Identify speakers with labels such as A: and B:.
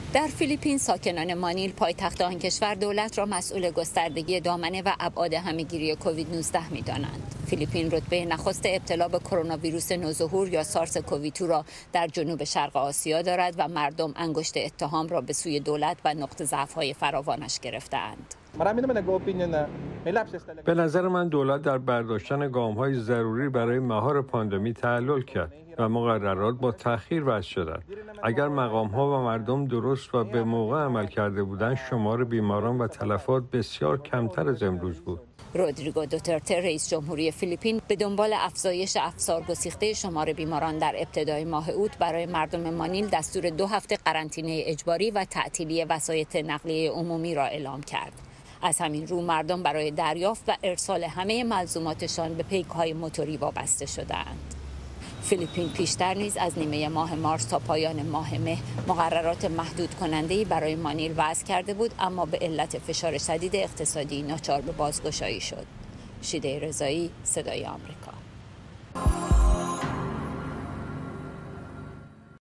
A: در فیلیپین ساکنان مانیل پایتخت آن کشور دولت را مسئول گستردگی دامنه و ابعاد همه‌گیری کووید 19 می‌دانند. فیلیپین رتبه نخست ابتلا به کرونا ویروس نوظهور یا سارس کووی 2 را در جنوب شرق آسیا دارد و مردم انگشت اتهام را به سوی دولت و نقط ضعف‌های فراوانش گرفته‌اند.
B: به نظر من دولت در برداشتن گام‌های ضروری برای مهار پاندمی تعلل کرد و مقررات با تأخیر وضع شدند. اگر مقام‌ها و مردم درست و به موقع عمل کرده بودند، شمار بیماران و تلفات بسیار کمتر از امروز بود.
A: رودریگو دوترته رئیس جمهوری فیلیپین به دنبال افزایش افزار گسیخته شمار بیماران در ابتدای ماه اوت برای مردم مانیل دستور 2 هفته قرنطینه اجباری و تعطیلی وسایط نقلیه عمومی را اعلام کرد. از همین رو مردم برای دریافت و ارسال همه ملزوماتشان به پیک‌های موتوری وابسته شدند. فیلیپین پیشتر نیز از نیمه ماه مارس تا پایان ماه مه مقررات محدود کننده‌ای برای مانیل وضع کرده بود، اما به علت فشار شدید اقتصادی ناچار به بازگشایی شد. شیده رضایی، صدای آمریکا.